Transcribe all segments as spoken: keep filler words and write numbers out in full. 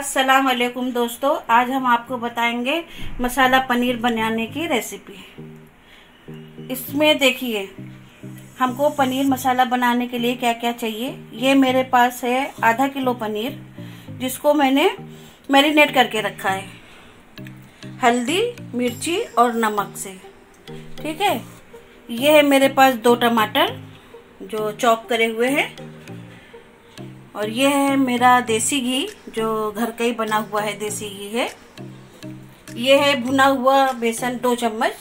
अस्सलाम वालेकुम दोस्तों, आज हम आपको बताएंगे मसाला पनीर बनाने की रेसिपी। इसमें देखिए हमको पनीर मसाला बनाने के लिए क्या क्या चाहिए। ये मेरे पास है आधा किलो पनीर, जिसको मैंने मैरिनेट करके रखा है हल्दी, मिर्ची और नमक से। ठीक है। ये है मेरे पास दो टमाटर जो चॉप करे हुए हैं, और ये है मेरा देसी घी जो घर का ही बना हुआ है, देसी घी है। ये है भुना हुआ बेसन दो चम्मच।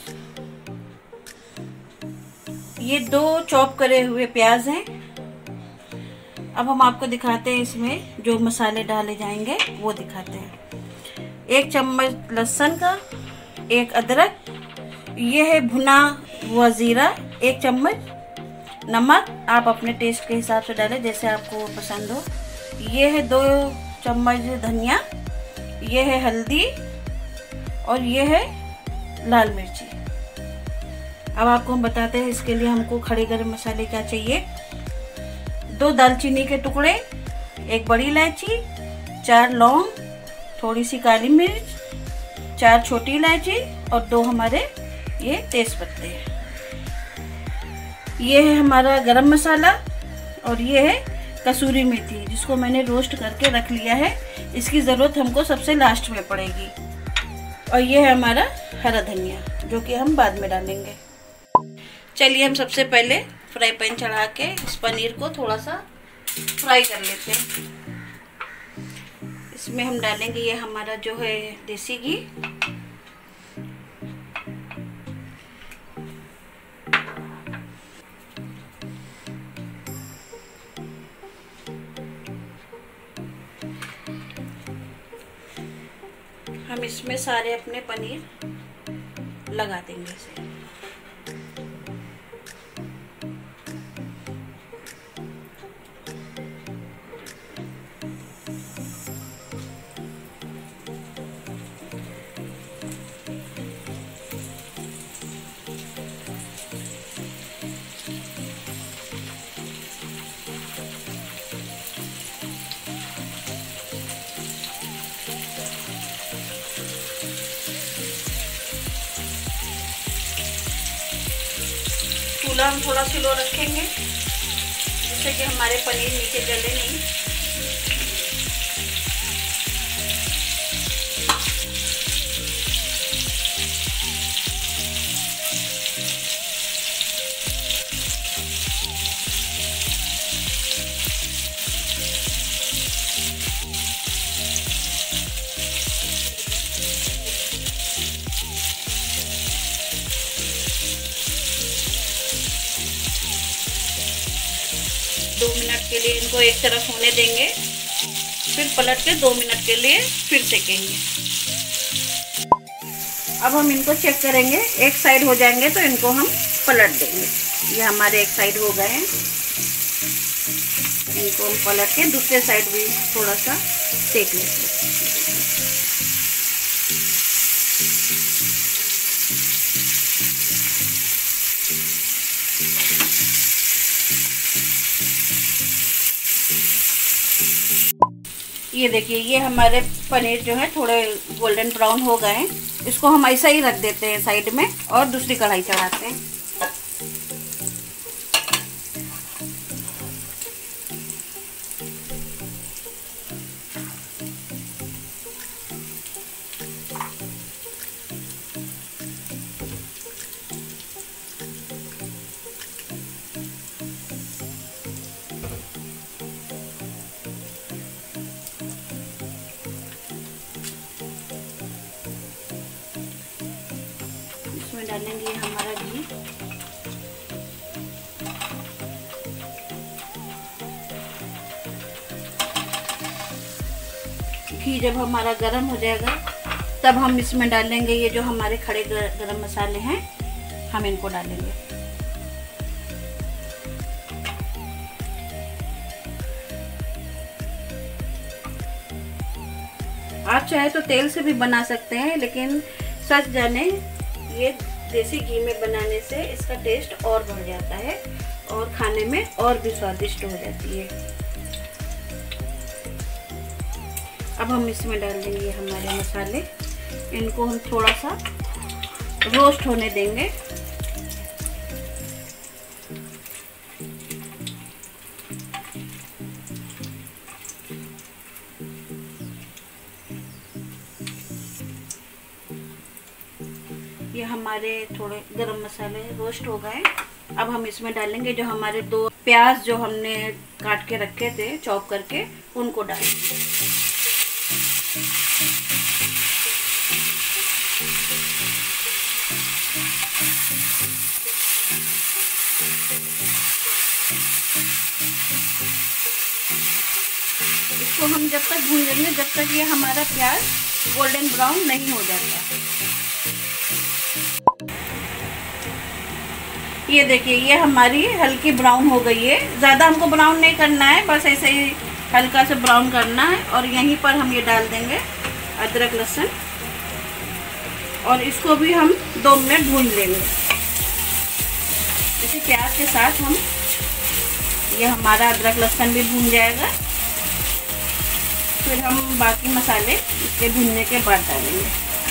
ये दो चॉप करे हुए प्याज हैं। अब हम आपको दिखाते हैं इसमें जो मसाले डाले जाएंगे वो दिखाते हैं। एक चम्मच लहसुन का, एक अदरक, ये है भुना हुआ जीरा एक चम्मच, नमक आप अपने टेस्ट के हिसाब से डालें जैसे आपको पसंद हो। ये है दो चम्मच धनिया, ये है हल्दी और ये है लाल मिर्ची। अब आपको हम बताते हैं इसके लिए हमको खड़े गरम मसाले क्या चाहिए। दो दालचीनी के टुकड़े, एक बड़ी इलायची, चार लौंग, थोड़ी सी काली मिर्च, चार छोटी इलायची और दो हमारे ये तेज पत्ते हैं। ये है हमारा गरम मसाला और ये है कसूरी मेथी, जिसको मैंने रोस्ट करके रख लिया है। इसकी ज़रूरत हमको सबसे लास्ट में पड़ेगी। और ये है हमारा हरा धनिया जो कि हम बाद में डालेंगे। चलिए हम सबसे पहले फ्राई पैन चढ़ा के इस पनीर को थोड़ा सा फ्राई कर लेते हैं। इसमें हम डालेंगे ये हमारा जो है देसी घी, हम इसमें सारे अपने पनीर लगा देंगे इसे। चूल्हा हम थोड़ा स्लो रखेंगे जिससे कि हमारे पनीर नीचे जले नहीं। दो मिनट के लिए इनको एक तरफ होने देंगे, फिर पलट के दो मिनट के लिए फिर सेकेंगे। अब हम इनको चेक करेंगे, एक साइड हो जाएंगे तो इनको हम पलट देंगे। ये हमारे एक साइड हो गए हैं, इनको हम पलट के दूसरे साइड भी थोड़ा सा सेक लेते हैं। ये देखिए ये हमारे पनीर जो है थोड़े गोल्डन ब्राउन हो गए हैं। इसको हम ऐसा ही रख देते हैं साइड में और दूसरी कढ़ाई चढ़ाते हैं। डालेंगे हमारा घी, घी जब हमारा गरम हो जाएगा तब हम इसमें डालेंगे ये जो हमारे खड़े गरम मसाले हैं, हम इनको डालेंगे। आप चाहे तो तेल से भी बना सकते हैं, लेकिन सच जाने ये देसी घी में बनाने से इसका टेस्ट और बढ़ जाता है और खाने में और भी स्वादिष्ट हो जाती है। अब हम इसमें डाल देंगे हमारे मसाले। इनको हम थोड़ा सा रोस्ट होने देंगे। ये हमारे थोड़े गरम मसाले रोस्ट हो गए। अब हम इसमें डालेंगे जो हमारे दो प्याज जो हमने काट के रखे थे चॉप करके, उनको डालेंगे। इसको हम जब तक भूनेंगे जब तक ये हमारा प्याज गोल्डन ब्राउन नहीं हो जाता। ये देखिए ये हमारी हल्की ब्राउन हो गई है। ज़्यादा हमको ब्राउन नहीं करना है, बस ऐसे ही हल्का से ब्राउन करना है। और यहीं पर हम ये डाल देंगे अदरक लहसुन, और इसको भी हम दो मिनट भून लेंगे। इसी प्याज के साथ हम ये हमारा अदरक लहसुन भी भून जाएगा। फिर हम बाकी मसाले इसके भूनने के बाद डालेंगे।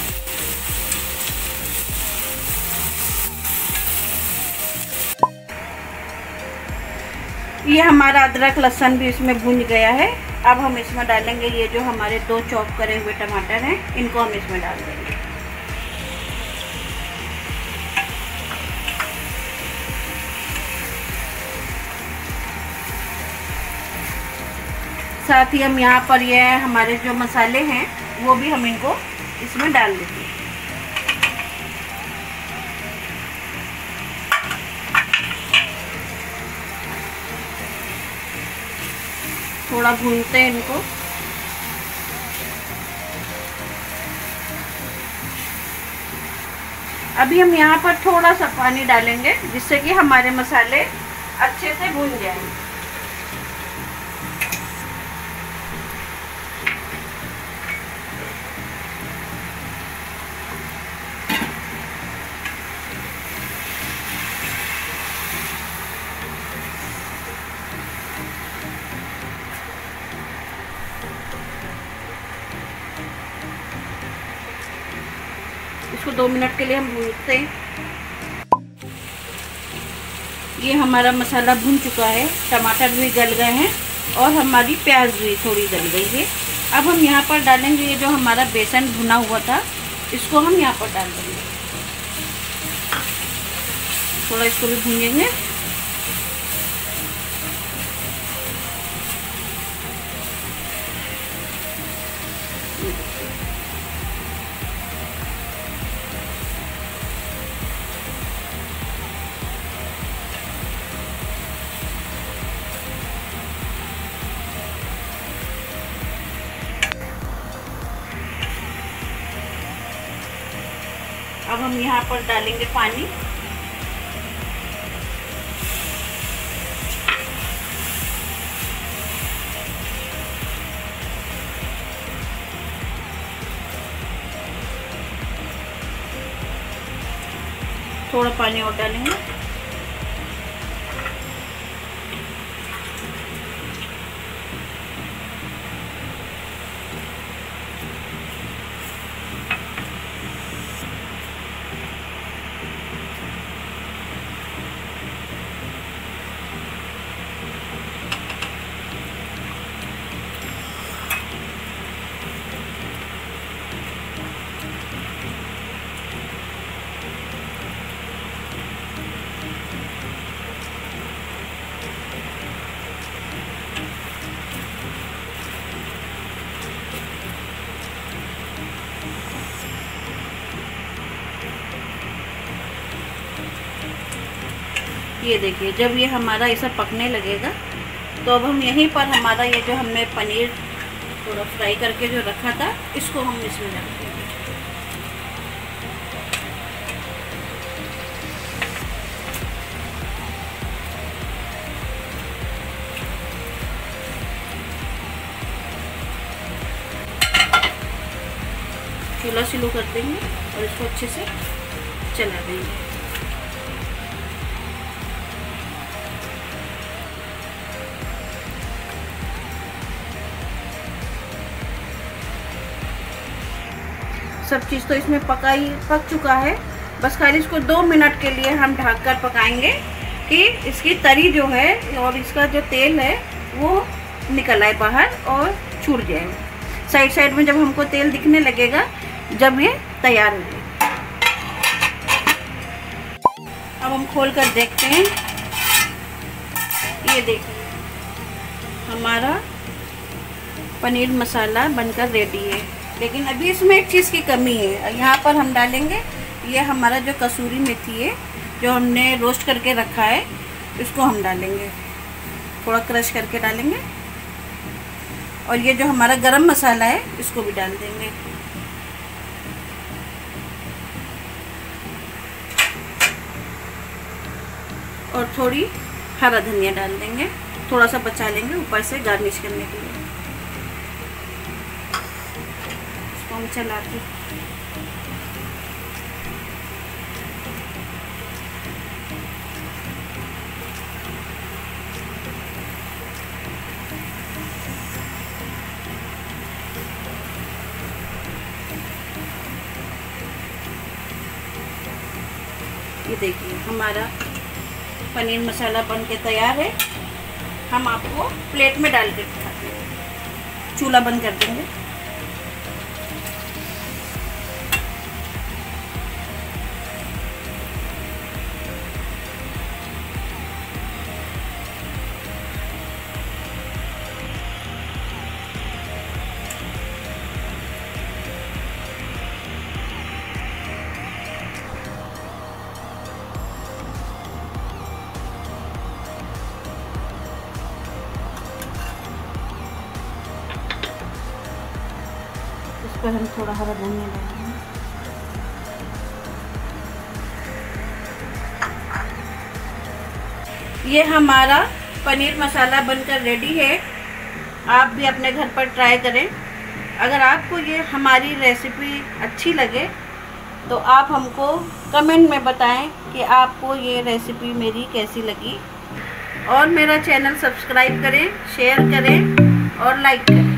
ये हमारा अदरक लहसुन भी इसमें भून गया है। अब हम इसमें डालेंगे ये जो हमारे दो चॉप करे हुए टमाटर हैं, इनको हम इसमें डाल देंगे। साथ ही हम यहाँ पर ये हमारे जो मसाले हैं वो भी हम इनको इसमें डाल देंगे। थोड़ा भूनते हैं इनको। अभी हम यहाँ पर थोड़ा सा पानी डालेंगे जिससे कि हमारे मसाले अच्छे से भून जाएंगे। इसको दो मिनट के लिए हम भूनते हैं। ये हमारा मसाला भून चुका है, टमाटर भी गल गए हैं और हमारी प्याज भी थोड़ी गल गई है। अब हम यहाँ पर डालेंगे ये जो हमारा बेसन भुना हुआ था, इसको हम यहाँ पर डाल देंगे। थोड़ा इसको भी भूनेंगे। अब हम यहाँ पर डालेंगे पानी। थोड़ा पानी और डालेंगे। ये देखिए जब ये हमारा ऐसा पकने लगेगा तो अब हम यहीं पर हमारा ये जो हमने पनीर थोड़ा फ्राई करके जो रखा था इसको हम इसमें डाल देंगे। चूल्हा स्लो कर देंगे और इसको अच्छे से चला देंगे। सब चीज़ तो इसमें पकाई पक चुका है। बस खाली इसको दो मिनट के लिए हम ढककर पकाएंगे कि इसकी तरी जो है और इसका जो तेल है वो निकल आए बाहर और छूट जाए। साइड साइड में जब हमको तेल दिखने लगेगा, जब ये तैयार हो जाए। अब हम खोल कर देखते हैं। ये देखिए हमारा पनीर मसाला बनकर रेडी है। लेकिन अभी इसमें एक चीज़ की कमी है। यहाँ पर हम डालेंगे ये हमारा जो कसूरी मेथी है, जो हमने रोस्ट करके रखा है, इसको हम डालेंगे, थोड़ा क्रश करके डालेंगे। और ये जो हमारा गरम मसाला है, इसको भी डाल देंगे। और थोड़ी हरा धनिया डाल देंगे, थोड़ा सा बचा लेंगे ऊपर से गार्निश करने के लिए। इसको हम चलाते ये देखिए हमारा पनीर मसाला बन के तैयार है। हम आपको प्लेट में डाल के दिखाते हैं। चूल्हा बंद कर देंगे। इस पर हम थोड़ा हरा धनिया डालेंगे। ये हमारा पनीर मसाला बनकर रेडी है। आप भी अपने घर पर ट्राई करें। अगर आपको ये हमारी रेसिपी अच्छी लगे तो आप हमको कमेंट में बताएं कि आपको ये रेसिपी मेरी कैसी लगी। और मेरा चैनल सब्सक्राइब करें, शेयर करें और लाइक करें।